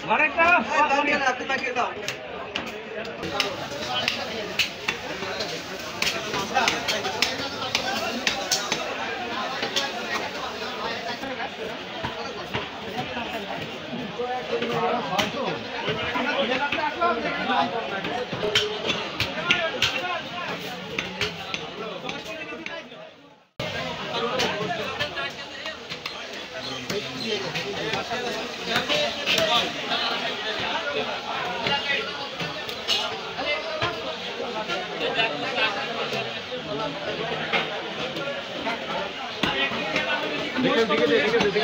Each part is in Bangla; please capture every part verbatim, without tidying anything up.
আরেকটা আপনি লাগিয়ে দাও। দেখে দেখে দেখে দেখে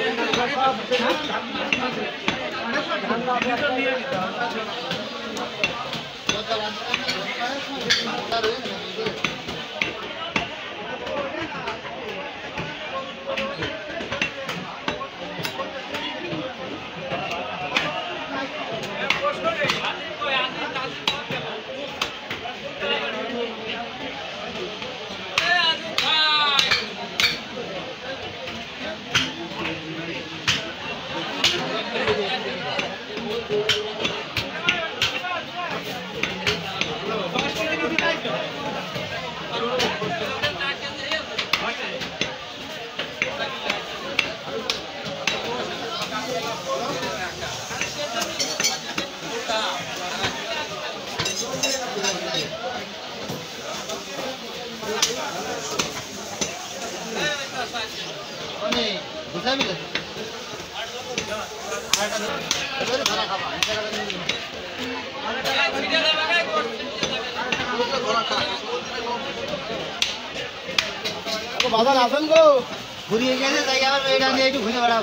বাজার আসেন গো ঘুরিয়ে গেছে তাই আবার এটা নিয়ে একটু ঘুরে বেড়াও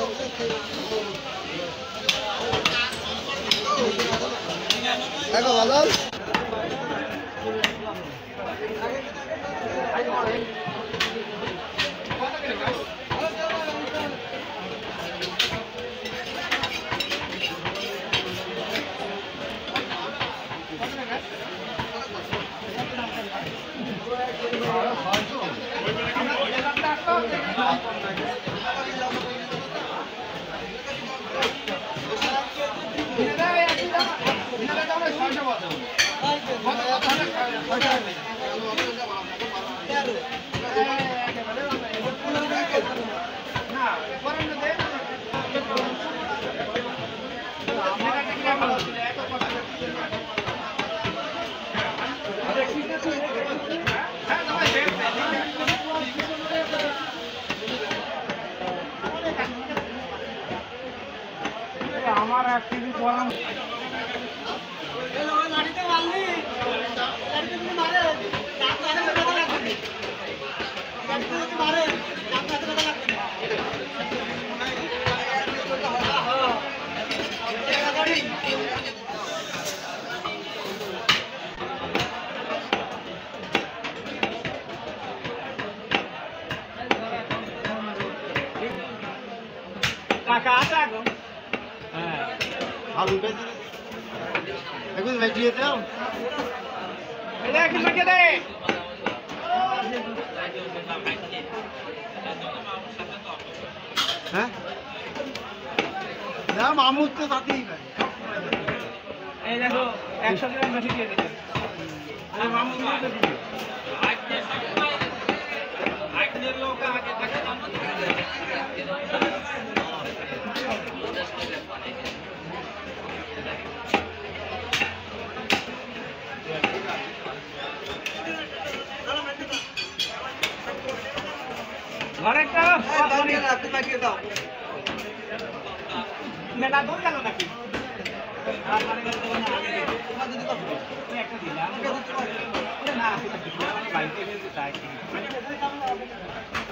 দেখো বাজার আমার এক কেজি বললাম লাঠিতে মারলি লাঠিতে যদি মারে দাঁত মারে ব্যথা লাগবে লাঠিতে যদি মারে দাঁত মারে ব্যথা লাগবে টাকা আছে এখন হ্যাঁ আলু বেশি এখন লাগিয়ে দাও এটা কি লাগিয়ে দে হ্যাঁ না মামুর তো তাতেই না এই দেখো একশো গ্রাম বেশি দিয়ে দিতে আরে মামুর তো দিতে আজকে আজকে লোক আগে টাকা দাম আরেকটা আপনি লাগিয়ে দাও মেলা দূর গেল নাকি আর মানে একটা দিলাম না বাড়িতে চাই